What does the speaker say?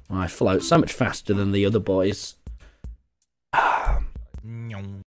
I float so much faster than the other boys.